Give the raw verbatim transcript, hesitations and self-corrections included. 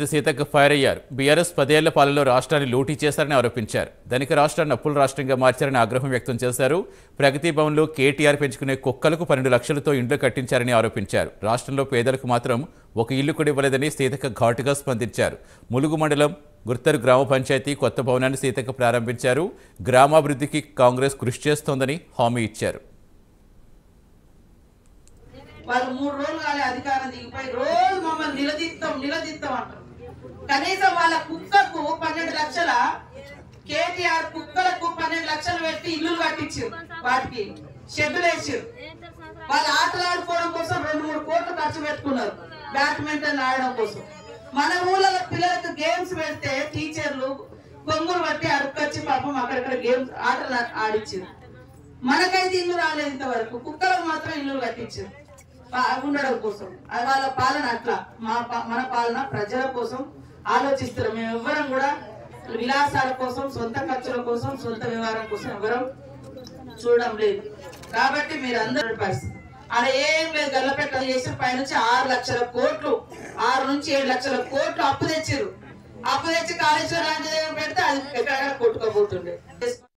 మంత్రి సీతక్క ఫైర్ అయ్యారు. బీఆర్ఎస్ పదేళ్ల పాలనలో రాష్ట్రాన్ని లూటీ చేశారని ఆరోపించారు. ధనిక రాష్ట్రాన్ని అప్పుల రాష్ట్రంగా మార్చారని ఆగ్రహం వ్యక్తం చేశారు. ప్రగతి భవన్లో కేటీఆర్ పెంచుకునే కుక్కలకు పన్నెండు లక్షలతో ఇండ్లు కట్టించారని ఆరోపించారు. రాష్ట్రంలో పేదలకు మాత్రం ఒక ఇల్లు కూడా ఇవ్వలేదని సీతక్క ఘాటుగా స్పందించారు. ములుగు మండలం గుర్తరు గ్రామ పంచాయతీ కొత్త భవనాన్ని సీతక్క ప్రారంభించారు. గ్రామాభివృద్ధికి కాంగ్రెస్ కృషి చేస్తోందని హామీ ఇచ్చారు. వాళ్ళు మూడు రోజులు కాలే అధికారం దిగిపోయి రోజు మమ్మల్ని నిలదీస్తాం నిలదీస్తాం అంటారు. కనీసం వాళ్ళ కుక్కకు పన్నెండు లక్షల కేటీఆర్ కుక్కలకు పన్నెండు లక్షలు పెట్టి ఇల్లు కట్టించారు. వాటికి షెడ్డులు వేసారు. వాళ్ళు ఆటలు ఆడుకోవడం కోసం రెండు మూడు కోట్లు ఖర్చు పెట్టుకున్నారు బ్యాడ్మింటన్ ఆడడం కోసం. మన ఊళ్ళో పిల్లలకు గేమ్స్ పెడితే టీచర్లు కొంగులు బట్టి అడుక్కొచ్చి పాపం అక్కడక్కడ గేమ్స్ ఆటలు ఆడిచ్చారు. మనకైతే ఇల్లు రాలేదు ఇంతవరకు. కుక్కలకు మాత్రం ఇల్లు కట్టించారు ఉండడం కోసం. అది వాళ్ళ పాలన అట్లా. మా మన పాలన ప్రజల కోసం ఆలోచిస్తారు. మేము ఎవ్వరం కూడా విలాసాల కోసం, సొంత ఖర్చుల కోసం, సొంత వ్యవహారం కోసం ఎవరం చూడడం లేదు. కాబట్టి మీరు అందరూ పరిస్థితి అలా ఏం లేదు. గల్లపెట్ట చేసి పైనుంచి ఆరు లక్షల కోట్లు ఆరు నుంచి ఏడు లక్షల కోట్లు అప్పు తెచ్చారు. అప్పు తెచ్చి కాళేశ్వరం లాంటిది పెడితే అది ఎక్కడెక్కడ కొట్టుకోబోతుండే.